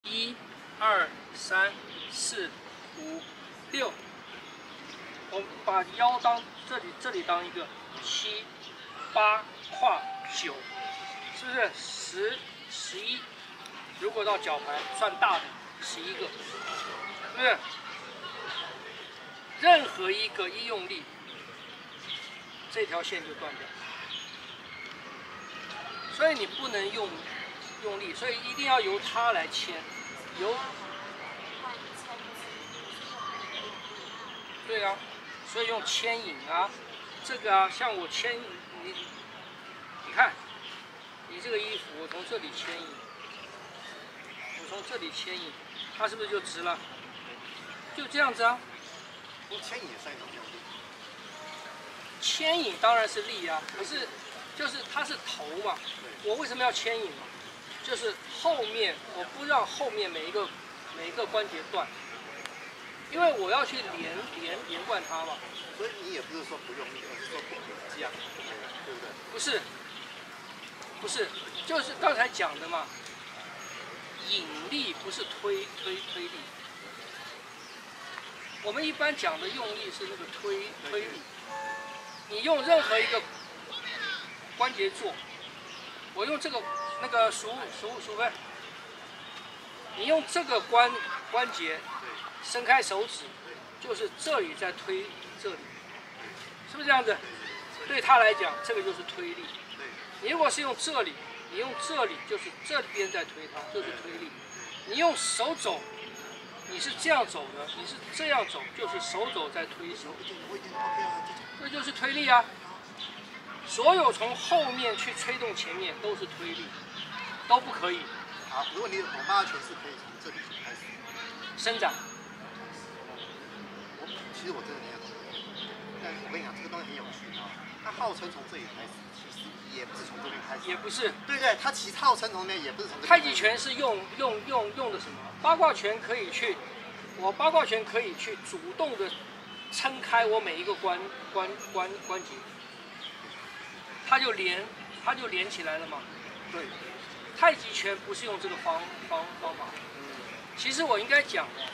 1、2、3、4、5、6，我们把腰当这里当一个7、8、胯9，是不是10、11？如果到脚踝算大的11个，是不是？任何一个一用力，这条线就断掉。所以你不能用力，所以一定要由它来牵，对啊，所以用牵引啊，这个啊，像我牵你看，你这个衣服我从这里牵引，我从这里牵引，它是不是就直了？就这样子啊。 不牵引也算一种用力。 牵引当然是力啊，可是就是它是头嘛，我为什么要牵引嘛？就是后面我不让后面每一个关节断，因为我要去连贯它嘛。 所以你也不是说不用力，而是说不这样，对不对？ 不是，就是刚才讲的嘛，引力不是推力。我们一般讲的用力是那个推力。你用任何一个关节做，我用这个那个数分，你用这个关节伸开手指，就是这里在推这里，是不是这样子？对他来讲，这个就是推力。你如果是用这里，你用这里就是这边在推它，就是推力。你用手走，你是这样走的，你是这样走，就是手肘在推手，这就是推力啊。所有从后面去吹动前面都是推力，都不可以。 好，如果你我妈拳是可以从这里开始伸展。 其实我真的没有懂，但我跟你讲，这个东西很有趣啊。它号称从这里开始，其实也不是从这边开始。 也不是。 对对，它其实号称从那边也不是从这边。 太极拳是用的什么？八卦拳可以去，我八卦拳可以去主动的撑开我每一个关节，它就连起来了嘛。 对。 太极拳不是用这个方法。其实我应该讲的，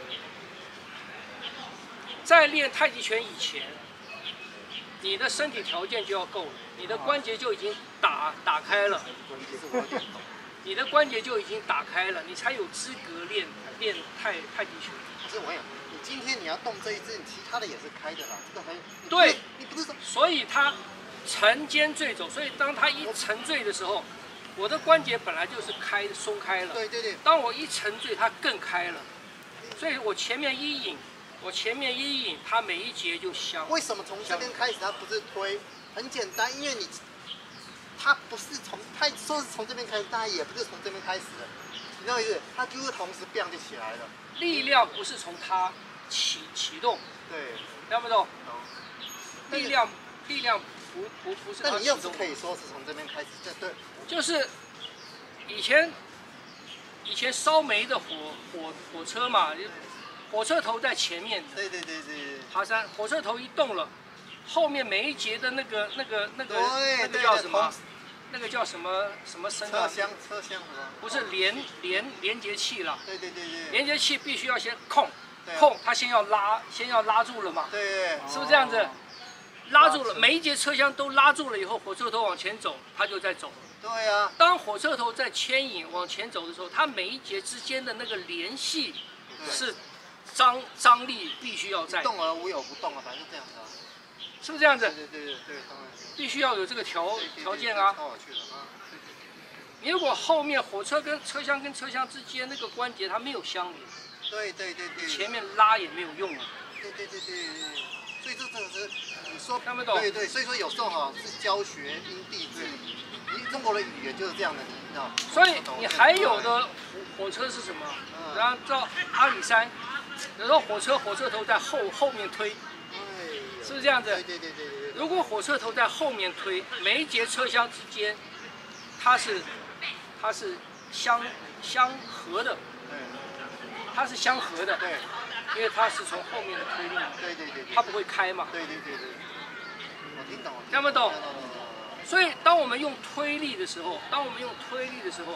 在练太极拳以前，你的身体条件就要够了，你的关节就已经打开了。你的关节就已经打开了，你才有资格练太极拳。 可是我跟你讲，你今天你要动这一只，其他的也是开的啦，这个很对， 你不是说， 所以它沉肩坠肘，所以当它一沉坠的时候，我的关节本来就是松开了。 对对对。 当我一沉坠，它更开了，所以我前面一引，它每一节就香。 为什么从这边开始它不是推？很简单，因为它不是说是从这边开始，但也不是从这边开始的，你知道意思？它就是同时 bang 就起来了。力量不是从它启动， 对， 懂不懂？力量不是它启动。 那你又是可以说是从这边开始，对。 就是以前烧煤的火车嘛，火车头在前面。 对。 爬山，火车头一动了，后面每一节的那个叫什么？那个叫什么声啊？ 车厢不是连接器了。 对。 连接器必须要先控，它先要拉住了嘛。 对。 是不是这样子？拉住了，每一节车厢都拉住了以后，火车头往前走，它就在走。 对啊。 当火车头在牵引往前走的时候，它每一节之间的那个联系是张力必须要在。 动而无有不动啊，反正这样子啊。 是不是这样子？ 对，当然。必须要有这个条件啊。 超有趣的啊。 你如果后面火车跟车厢之间那个关节它没有相连， 对。 前面拉也没有用啊。 对。所以这真的是你说看不懂。 对，所以说有时候哈是教学因地制宜。中国的语言就是这样的，你知道。 所以你还有的火车是什么？然后到阿里山，有时候火车头在后面推，是不是这样子？ 对。 如果火车头在后面推，每一节车厢之间，它是相合的，它是相合的， 对， 因为它是从后面的推力， 对， 它不会开嘛， 对，我听懂， 听不懂？所以当我们用推力的时候，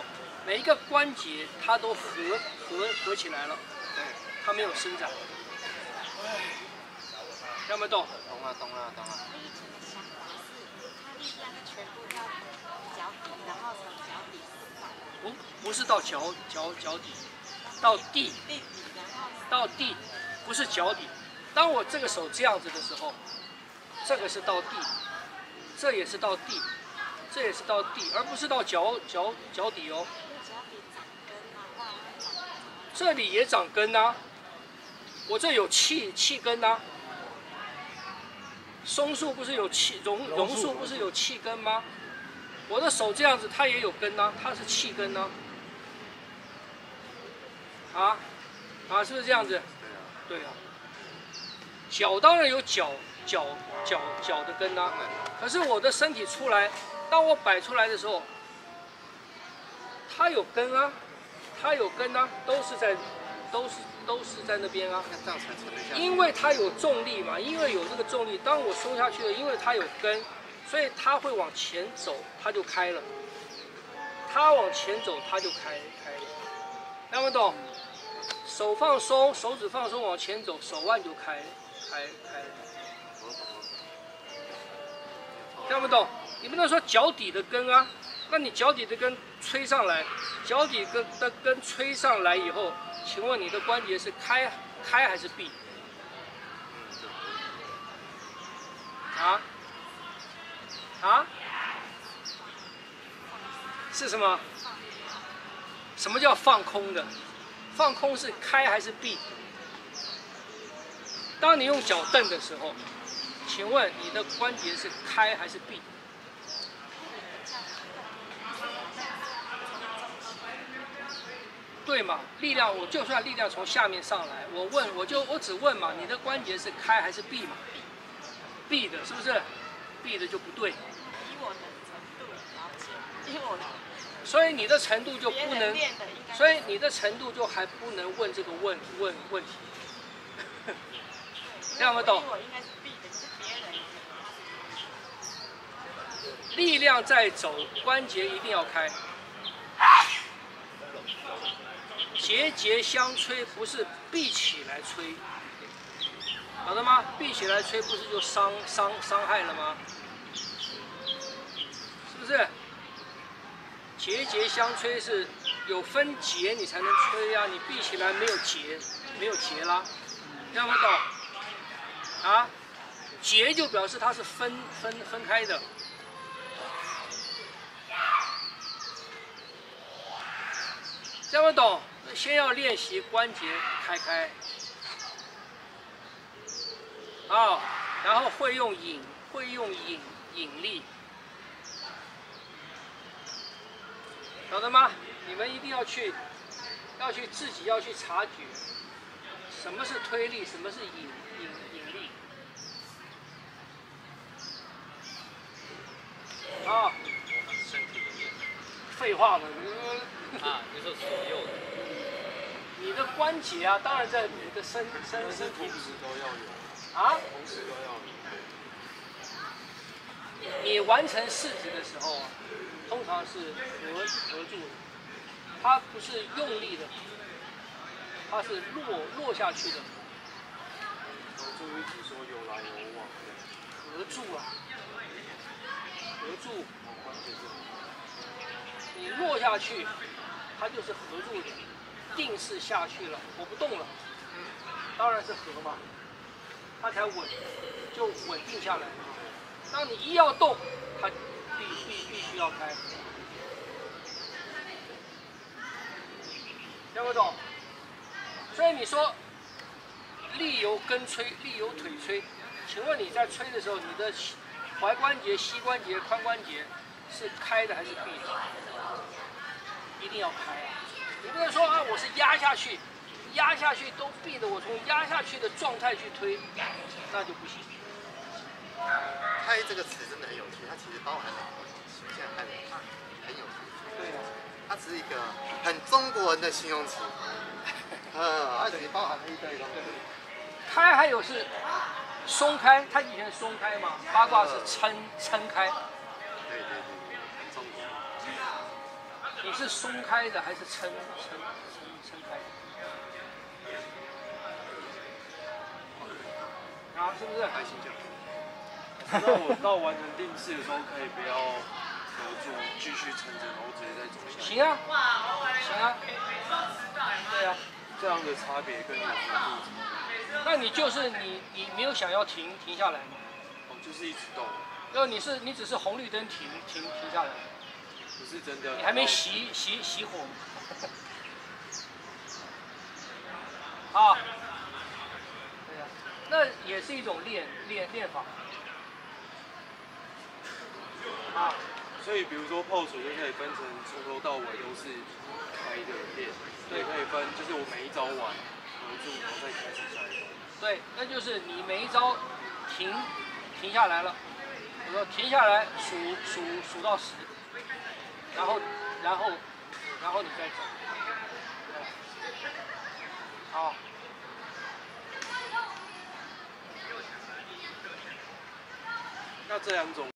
每一个关节它都合起来了， 对， 它没有伸展。听没懂？ 懂了，懂了，懂了。 我以前的想法是，它力量全部到脚底，然后从脚底上。 不是到脚底，到地， 地底，然后到地，不是脚底。当我这个手这样子的时候，这个是到地，这也是到地，这也是到地，而不是到脚底哦。 脚底长根啊，不然会长。 这里也长根啊，我这有气根啊。松树不是有榕树不是有气根吗？我的手这样子，它也有根啊，它是气根啊。是不是这样子？对啊。脚当然有脚的根啊，可是我的身体出来，当我摆出来的时候，它有根啊，它有根啊，都是在那边啊。 这样才撑得下去。 因为它有重力嘛，因为有这个重力，当我松下去了，因为它有根，所以它会往前走，它就开了。它往前走，它就开了。听不懂？手放松，手指放松，往前走，手腕就开了。听不懂？你不能说脚底的根啊，那你脚底的根吹上来，脚底的根吹上来以后，请问你的关节是开还是闭？是什么？什么叫放空的？放空是开还是闭？当你用脚蹬的时候，请问你的关节是开还是闭？对嘛？力量，我就算力量从下面上来，我只问嘛，你的关节是开还是闭嘛？闭的，是不是？闭的就不对。 以我的程度了解，以我的。 所以你的程度就不能，所以你的程度就还不能问这个问题。听不懂？ 我应该是闭的，是别人。 力量在走，关节一定要开。节相吹，不是闭起来吹，晓得吗？闭起来吹不是就伤害了吗？是不是？节相吹是有分节你才能吹啊，你闭起来没有节啦，听不懂？节就表示它是分开的。听不懂？先要练习关节开，然后会用引力，晓得吗？你们一定要去自己要去察觉，什么是推力，什么是引力。废话嘛， 你说左右的。 你的关节啊，当然在你的身体同时都要有。同时都要有。 你完成式子的时候啊，通常是合住的，它不是用力的，它是落下去的。 注意只说有来有往。 合住啊，合住。你落下去，它就是合住的。定式下去了，我不动了，当然是合嘛，它才稳，就稳定下来。当你一要动，它必须要开，听不懂？所以你说力由根吹，力由腿吹，请问你在吹的时候，你的踝关节、膝关节、髋关节是开的还是闭的？一定要开啊！你不能说我是压下去都闭的，我从压下去的状态去推，那就不行。 开这个词真的很有趣，它其实包含了很多东西，现在看很有趣。 对啊， 它只是一个很中国人的形容词。它其实包含了一堆东西。 开还有是松开，它以前松开嘛，八卦是撑开。 对，很中国。 你是松开的还是撑开的？啊，是不是？ 开心这样。那我到完成定式的时候，可以不要合住，继续撑着，然后直接再走下来。 行啊，行啊，对啊。 这样的差别跟有合住。 那你就是你没有想要停下来吗？ 哦，就是一直动。 然后你只是红绿灯停下来， 不是真的。 你还没熄火。啊，对啊，那也是一种练法。啊， 所以比如说泡水就可以分成从头到尾都是开的练，也可以分就是我每一招完合住，然后再开始下一招。 对，那就是你每一招停下来了，我说停下来数到10，然后你再走。好。 那这两种。